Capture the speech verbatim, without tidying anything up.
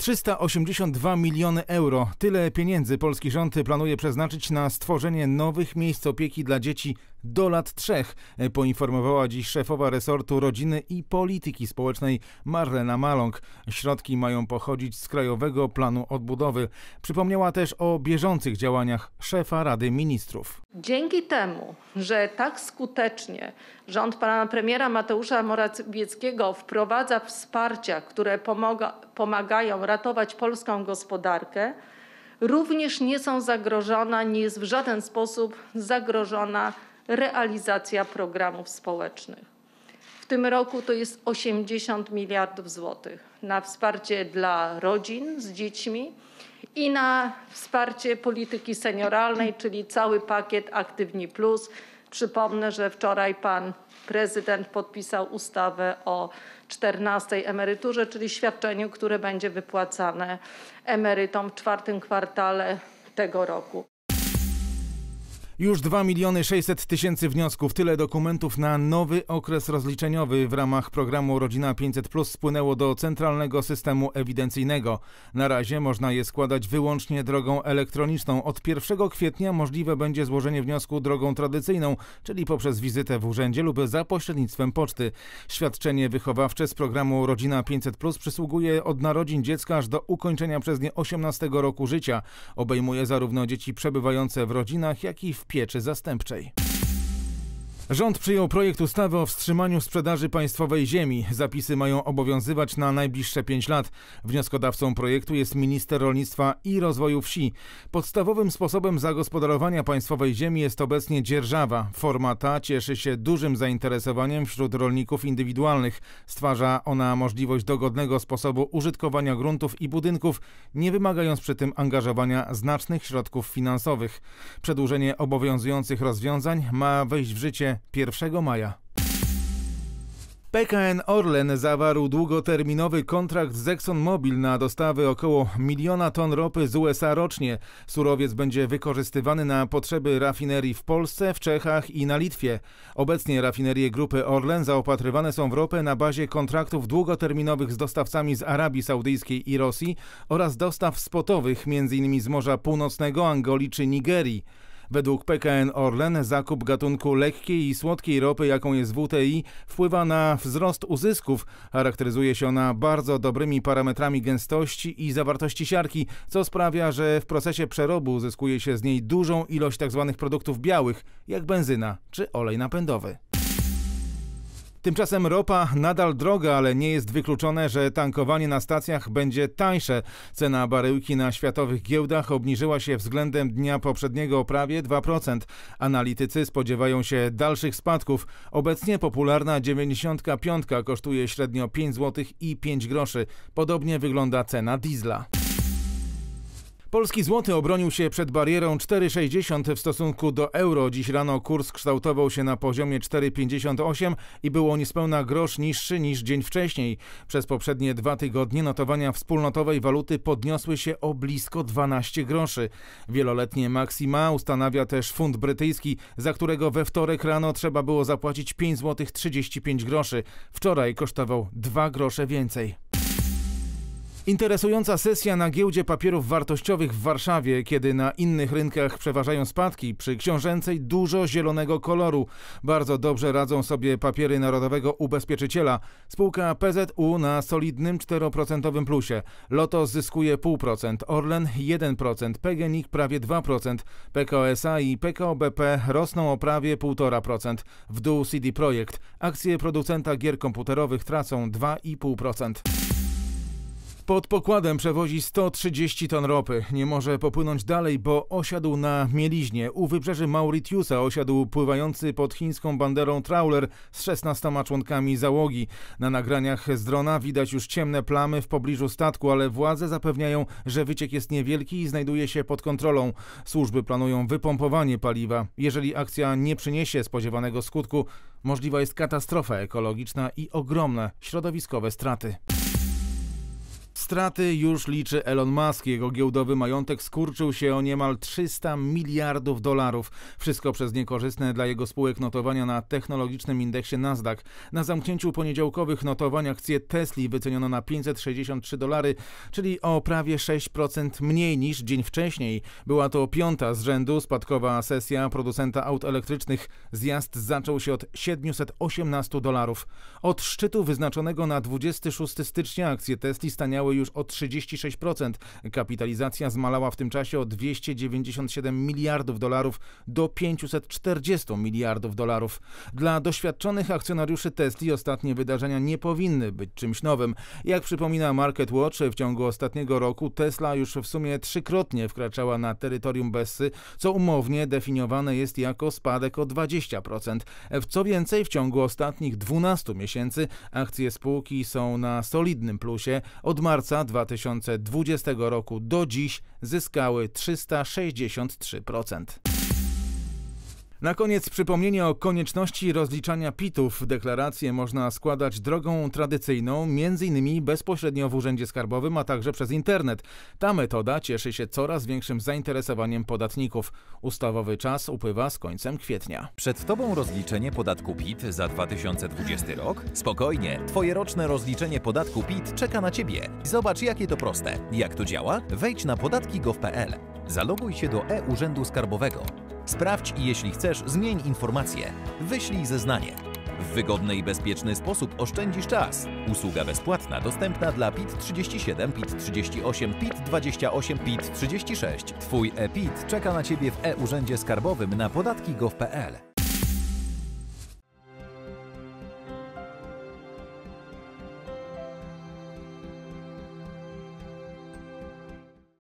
trzysta osiemdziesiąt dwa miliony euro. Tyle pieniędzy polski rząd planuje przeznaczyć na stworzenie nowych miejsc opieki dla dzieci do lat trzech, poinformowała dziś szefowa resortu rodziny i polityki społecznej Marlena Maląg. Środki mają pochodzić z Krajowego Planu Odbudowy. Przypomniała też o bieżących działaniach szefa Rady Ministrów. Dzięki temu, że tak skutecznie rząd pana premiera Mateusza Morawieckiego wprowadza wsparcia, które pomaga, pomagają ratować polską gospodarkę, również nie są zagrożona, nie jest w żaden sposób zagrożona realizacja programów społecznych. W tym roku to jest osiemdziesiąt miliardów złotych na wsparcie dla rodzin z dziećmi i na wsparcie polityki senioralnej, czyli cały pakiet Aktywni Plus. Przypomnę, że wczoraj pan prezydent podpisał ustawę o czternastej emeryturze, czyli świadczeniu, które będzie wypłacane emerytom w czwartym kwartale tego roku. Już dwa miliony sześćset tysięcy wniosków, tyle dokumentów na nowy okres rozliczeniowy w ramach programu Rodzina pięćset plus spłynęło do Centralnego Systemu Ewidencyjnego. Na razie można je składać wyłącznie drogą elektroniczną. Od pierwszego kwietnia możliwe będzie złożenie wniosku drogą tradycyjną, czyli poprzez wizytę w urzędzie lub za pośrednictwem poczty. Świadczenie wychowawcze z programu Rodzina pięćset plus przysługuje od narodzin dziecka aż do ukończenia przez nie osiemnastego roku życia. Obejmuje zarówno dzieci przebywające w rodzinach, jak i w pieczy zastępczej. Rząd przyjął projekt ustawy o wstrzymaniu sprzedaży państwowej ziemi. Zapisy mają obowiązywać na najbliższe pięć lat. Wnioskodawcą projektu jest minister rolnictwa i rozwoju wsi. Podstawowym sposobem zagospodarowania państwowej ziemi jest obecnie dzierżawa. Forma ta cieszy się dużym zainteresowaniem wśród rolników indywidualnych. Stwarza ona możliwość dogodnego sposobu użytkowania gruntów i budynków, nie wymagając przy tym angażowania znacznych środków finansowych. Przedłużenie obowiązujących rozwiązań ma wejść w życie pierwszego maja. P K N Orlen zawarł długoterminowy kontrakt z ExxonMobil na dostawy około miliona ton ropy z U S A rocznie. Surowiec będzie wykorzystywany na potrzeby rafinerii w Polsce, w Czechach i na Litwie. Obecnie rafinerie grupy Orlen zaopatrywane są w ropę na bazie kontraktów długoterminowych z dostawcami z Arabii Saudyjskiej i Rosji oraz dostaw spotowych m.in. z Morza Północnego, Angolii czy Nigerii. Według P K N Orlen zakup gatunku lekkiej i słodkiej ropy, jaką jest W T I, wpływa na wzrost uzysków. Charakteryzuje się ona bardzo dobrymi parametrami gęstości i zawartości siarki, co sprawia, że w procesie przerobu uzyskuje się z niej dużą ilość tzw. produktów białych, jak benzyna czy olej napędowy. Tymczasem ropa nadal droga, ale nie jest wykluczone, że tankowanie na stacjach będzie tańsze. Cena baryłki na światowych giełdach obniżyła się względem dnia poprzedniego o prawie dwa procent. Analitycy spodziewają się dalszych spadków. Obecnie popularna dziewięćdziesiątka piątka kosztuje średnio pięć złotych i pięć groszy. Podobnie wygląda cena diesla. Polski złoty obronił się przed barierą cztery sześćdziesiąt w stosunku do euro. Dziś rano kurs kształtował się na poziomie cztery pięćdziesiąt osiem i było niespełna grosz niższy niż dzień wcześniej. Przez poprzednie dwa tygodnie notowania wspólnotowej waluty podniosły się o blisko dwanaście groszy. Wieloletnie maksima ustanawia też funt brytyjski, za którego we wtorek rano trzeba było zapłacić pięć złotych trzydzieści pięć groszy. Wczoraj kosztował dwa grosze więcej. Interesująca sesja na giełdzie papierów wartościowych w Warszawie, kiedy na innych rynkach przeważają spadki, przy książęcej dużo zielonego koloru. Bardzo dobrze radzą sobie papiery Narodowego Ubezpieczyciela. Spółka P Z U na solidnym cztery procent plusie. Lotos zyskuje zero przecinek pięć procent, Orlen jeden procent, P G N I K prawie dwa procent, P K O S A i P K O B P rosną o prawie półtora procent. W dół C D Projekt. Akcje producenta gier komputerowych tracą dwa i pół procent. Pod pokładem przewozi sto trzydzieści ton ropy. Nie może popłynąć dalej, bo osiadł na mieliźnie. U wybrzeży Mauritiusa osiadł pływający pod chińską banderą trawler z szesnastoma członkami załogi. Na nagraniach z drona widać już ciemne plamy w pobliżu statku, ale władze zapewniają, że wyciek jest niewielki i znajduje się pod kontrolą. Służby planują wypompowanie paliwa. Jeżeli akcja nie przyniesie spodziewanego skutku, możliwa jest katastrofa ekologiczna i ogromne środowiskowe straty. Straty już liczy Elon Musk. Jego giełdowy majątek skurczył się o niemal trzysta miliardów dolarów. Wszystko przez niekorzystne dla jego spółek notowania na technologicznym indeksie Nasdaq. Na zamknięciu poniedziałkowych notowań akcje Tesli wyceniono na pięćset sześćdziesiąt trzy dolary, czyli o prawie sześć procent mniej niż dzień wcześniej. Była to piąta z rzędu spadkowa sesja producenta aut elektrycznych. Zjazd zaczął się od siedmiuset osiemnastu dolarów. Od szczytu wyznaczonego na dwudziestego szóstego stycznia akcje Tesli staniały już o trzydzieści sześć procent. Kapitalizacja zmalała w tym czasie o dwieście dziewięćdziesiąt siedem miliardów dolarów do pięciuset czterdziestu miliardów dolarów. Dla doświadczonych akcjonariuszy Tesli ostatnie wydarzenia nie powinny być czymś nowym. Jak przypomina Market Watch, w ciągu ostatniego roku Tesla już w sumie trzykrotnie wkraczała na terytorium Bessy, co umownie definiowane jest jako spadek o dwadzieścia procent. Co więcej, w ciągu ostatnich dwunastu miesięcy akcje spółki są na solidnym plusie. Od marca dwa tysiące dwudziestego roku do dziś zyskały trzysta sześćdziesiąt trzy procent. Na koniec przypomnienie o konieczności rozliczania pitów. Deklaracje można składać drogą tradycyjną, między innymi bezpośrednio w Urzędzie Skarbowym, a także przez internet. Ta metoda cieszy się coraz większym zainteresowaniem podatników. Ustawowy czas upływa z końcem kwietnia. Przed Tobą rozliczenie podatku P I T za dwa tysiące dwudziesty rok? Spokojnie, Twoje roczne rozliczenie podatku P I T czeka na Ciebie. Zobacz, jakie to proste. Jak to działa? Wejdź na podatki kropka gov kropka pe el. Zaloguj się do e-Urzędu Skarbowego. Sprawdź i jeśli chcesz, zmień informacje. Wyślij zeznanie. W wygodny i bezpieczny sposób oszczędzisz czas. Usługa bezpłatna, dostępna dla P I T trzydzieści siedem, P I T trzydzieści osiem, P I T dwadzieścia osiem, P I T trzydzieści sześć. Twój e-P I T czeka na Ciebie w e-Urzędzie Skarbowym na podatki kropka gov kropka pe el.